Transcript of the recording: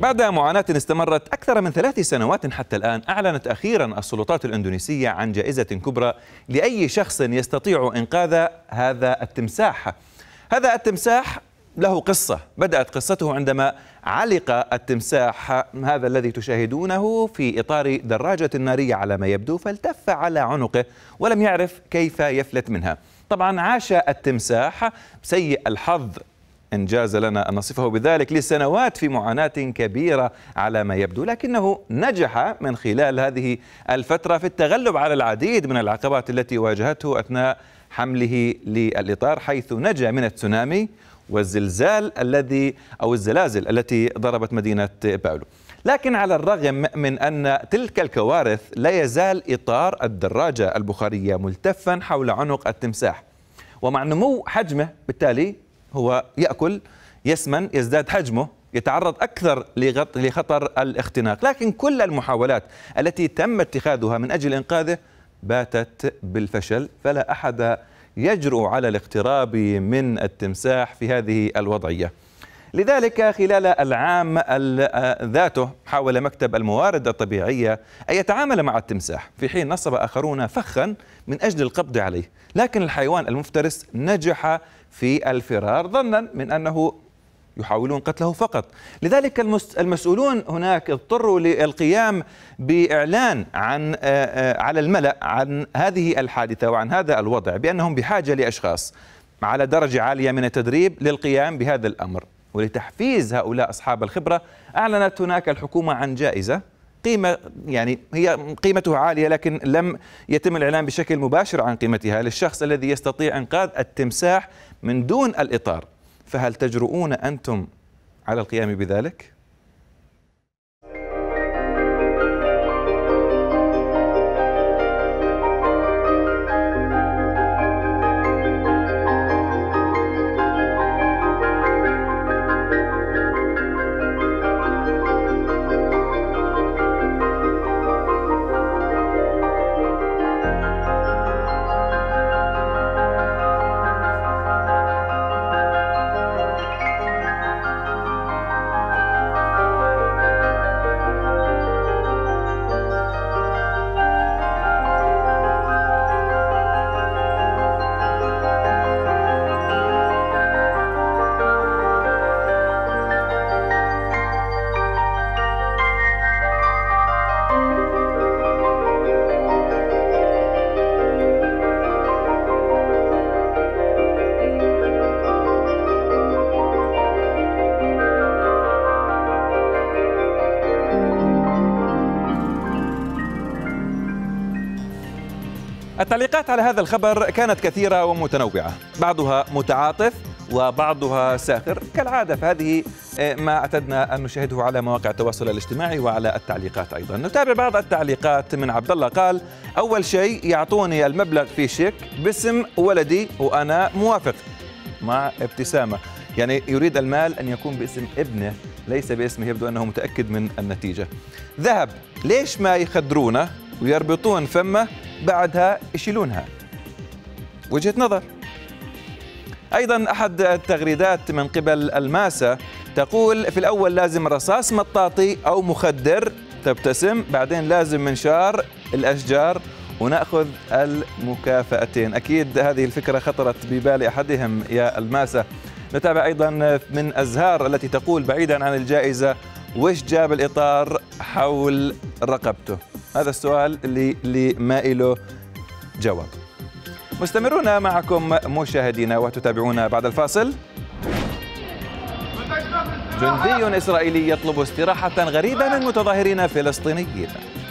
بعد معاناة استمرت أكثر من 3 سنوات حتى الآن، أعلنت أخيرا السلطات الإندونيسية عن جائزة كبرى لأي شخص يستطيع إنقاذ هذا التمساح. هذا التمساح له قصة، بدأت قصته عندما علق التمساح هذا الذي تشاهدونه في إطار دراجة نارية على ما يبدو، فالتف على عنقه ولم يعرف كيف يفلت منها. طبعا عاش التمساح سيء الحظ، إنجاز لنا أن نصفه بذلك، لسنوات في معاناة كبيرة على ما يبدو، لكنه نجح من خلال هذه الفترة في التغلب على العديد من العقبات التي واجهته أثناء حمله للإطار، حيث نجا من التسونامي والزلزال الزلازل التي ضربت مدينة باولو. لكن على الرغم من أن تلك الكوارث لا يزال إطار الدراجة البخارية ملتفا حول عنق التمساح، ومع نمو حجمه بالتالي هو يأكل، يسمن، يزداد حجمه، يتعرض أكثر لخطر الاختناق. لكن كل المحاولات التي تم اتخاذها من أجل إنقاذه باتت بالفشل، فلا أحد يجرؤ على الاقتراب من التمساح في هذه الوضعية. لذلك خلال العام ذاته حاول مكتب الموارد الطبيعية أن يتعامل مع التمساح، في حين نصب آخرون فخا من أجل القبض عليه، لكن الحيوان المفترس نجح في الفرار ظنا من أنه يحاولون قتله فقط. لذلك المسؤولون هناك اضطروا للقيام بإعلان على الملأ عن هذه الحادثة وعن هذا الوضع، بأنهم بحاجة لأشخاص على درجة عالية من التدريب للقيام بهذا الأمر. ولتحفيز هؤلاء أصحاب الخبرة أعلنت هناك الحكومة عن جائزة قيمة، يعني هي قيمتها عالية، لكن لم يتم الإعلان بشكل مباشر عن قيمتها، للشخص الذي يستطيع إنقاذ التمساح من دون الإطار. فهل تجرؤون أنتم على القيام بذلك؟ التعليقات على هذا الخبر كانت كثيرة ومتنوعة، بعضها متعاطف وبعضها ساخر كالعادة، فهذه ما اعتدنا أن نشاهده على مواقع التواصل الاجتماعي وعلى التعليقات أيضا. نتابع بعض التعليقات من عبد الله، قال: أول شيء يعطوني المبلغ في شيك باسم ولدي وأنا موافق، مع ابتسامة، يعني يريد المال أن يكون باسم ابنه ليس باسمه، يبدو أنه متأكد من النتيجة. ذهب: ليش ما يخدرونه ويربطون فمه بعدها يشيلونها؟ وجهة نظر. أيضا أحد التغريدات من قبل الماسة تقول: في الأول لازم رصاص مطاطي أو مخدر، تبتسم، بعدين لازم منشار الأشجار ونأخذ المكافأتين. أكيد هذه الفكرة خطرت ببال أحدهم يا الماسة. نتابع أيضا من أزهار التي تقول: بعيدا عن الجائزة، وش جاب الإطار حول رقبته؟ هذا السؤال اللي ما له جواب. مستمرون معكم مشاهدينا وتتابعونا بعد الفاصل. جندي إسرائيلي يطلب استراحة غريبة من متظاهرين فلسطينيين.